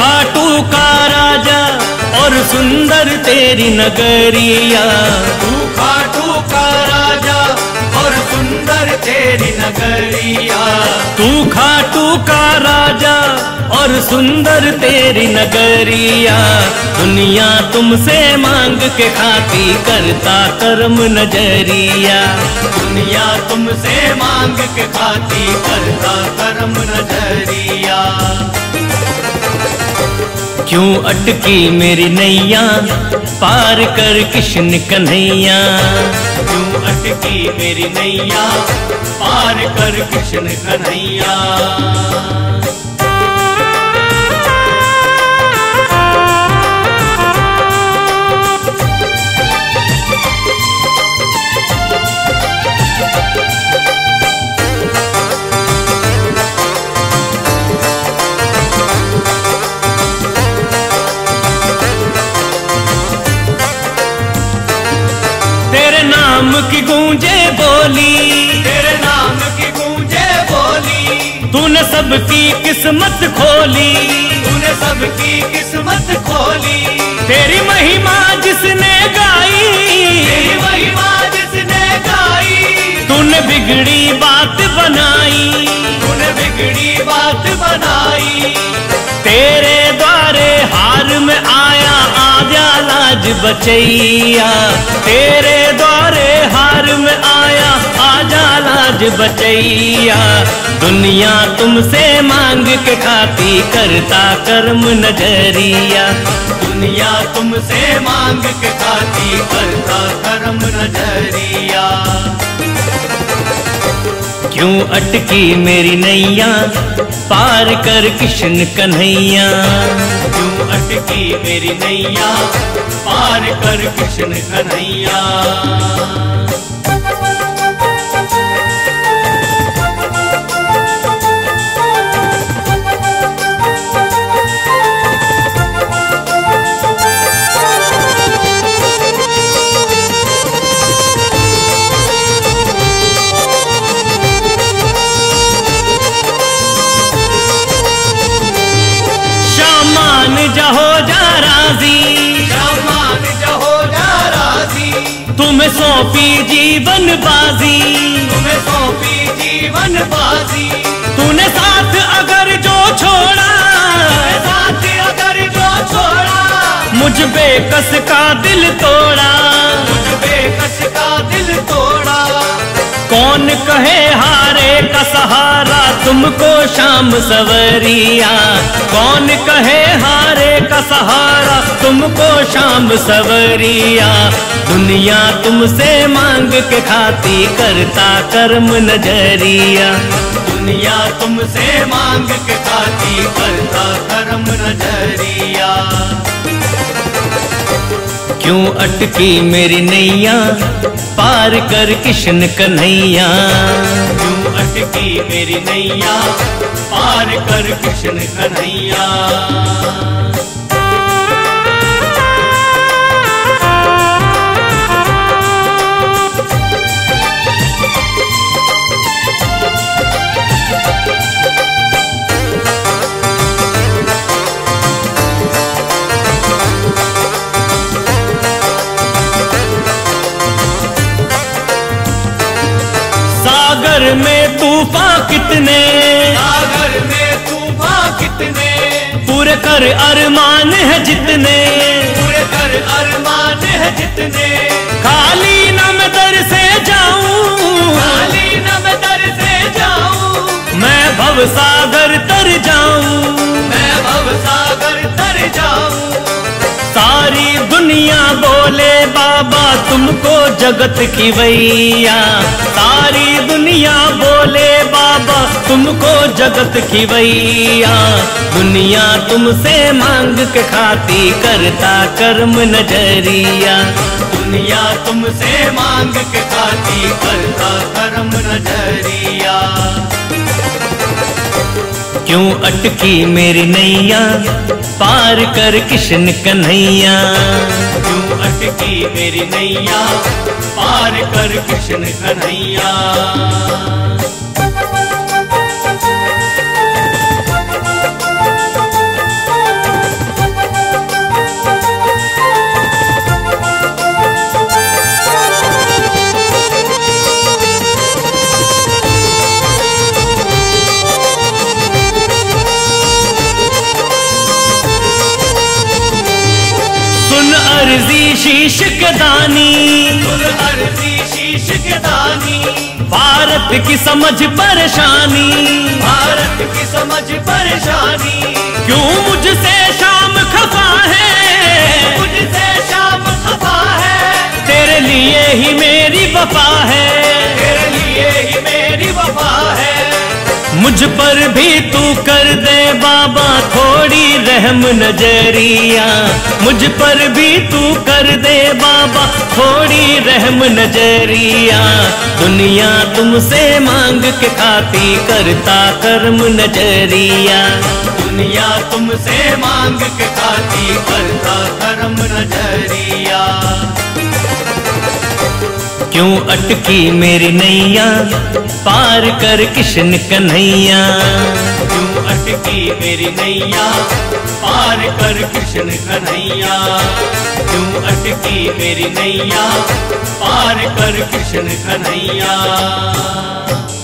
खाटू का राजा और सुंदर तेरी नगरिया, तू खाटू का राजा और सुंदर तेरी नगरिया, तू खाटू का राजा और सुंदर तेरी नगरिया। दुनिया तुमसे मांग के खाती करता कर्म नजरिया, दुनिया तुमसे मांग के खाती करता कर्म नजरिया। क्यों अटकी मेरी नैया पार कर कृष्ण कन्हैया, क्यों अटकी मेरी नैया पार कर कृष्ण कन्हैया। नाम की गूंजे बोली, तेरे नाम की गूंजे बोली, तूने सबकी किस्मत खोली, तूने सबकी किस्मत खोली। तेरी महिमा जिसने गाई, तेरी महिमा जिसने गाई, तूने बिगड़ी बात बनाई, तूने बिगड़ी बात बनाई। तेरे द्वारे हार में आया आजा लाज बचैया, तेरे द्वारे हार में आया आजा लाज बचैया। दुनिया तुमसे मांग के खाती करता कर्म नजरिया, दुनिया तुमसे मांग के खाती करता कर्म नजरिया। क्यों अटकी मेरी नैया पार कर कृष्ण कन्हैया, क्यों अटकी मेरी नैया पार कर कृष्ण कन्हैया। जहो जा राजी, शामान जहो जा राजी, तुम्हें सौंपी जीवन बाजी, तुम्हें सौंपी जीवन बाजी। तूने साथ अगर जो छोड़ा, साथ अगर जो छोड़ा, मुझ बेकस का दिल तोड़ा, मुझ बेकस का दिल तोड़ा। कौन कहे हारे का सहारा तुमको शाम सवरिया, कौन कहे हारे का सहारा तुमको शाम सवरिया। दुनिया तुमसे मांग के खाती करता कर्म नजरिया, दुनिया तुमसे मांग के खाती करता कर्म नजरिया। क्यों अटकी मेरी नैया पार कर कृष्ण कन्हैया, क्यों अटकी मेरी नैया पार कर कृष्ण कन्हैया। सागर में तूफान कितने, सागर में तूफान कितने, पूरे कर अरमान है जितने, पूरे कर अरमान है जितने। खाली न मैं दर से जाऊं, खाली न मैं दर से जाऊं, मैं भव सागर तर जाऊं, मैं भव सागर तर जाऊं। सारी दुनिया बोले बाबा तुमको जगत की वैया, सारी दुनिया बोले बाबा तुमको जगत की वैया। दुनिया तुमसे मांग के खाती करता कर्म नजरिया, दुनिया तुमसे मांग के खाती करता कर्म नजरिया। क्यों अटकी मेरी नैया पार कर कृष्ण कन्हैया, क्यों अटकी मेरी नैया पार कर कृष्ण कन्हैया। दानी, सुन अर्जी शीश के दानी। भारत की समझ परेशानी, भारत की समझ परेशानी। क्यों मुझसे शाम खफा है, मुझसे शाम खफा है। तेरे लिए ही मेरी वफा है, तेरे लिए ही मेरी वफा है। मुझ पर भी तू कर दे बाबा थोड़ी रहम नजरिया, मुझ पर भी तू कर दे बाबा थोड़ी रहम नजरिया। दुनिया तुमसे मांग के खाती करता कर्म नजरिया, दुनिया तुमसे मांग के खाती करता कर्म नजरिया। क्यों अटकी मेरी नैया पार कर किशन कन्हैया, क्यों अटकी मेरी नैया पार कर कृष्ण कन्हैया। क्यों अटकी मेरी नैया पार कर कृष्ण कन्हैया।